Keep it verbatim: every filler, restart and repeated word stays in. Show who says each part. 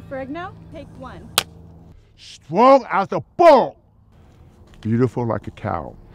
Speaker 1: Song Ferrigno, take one.
Speaker 2: Strong as a bull. Beautiful like a cow.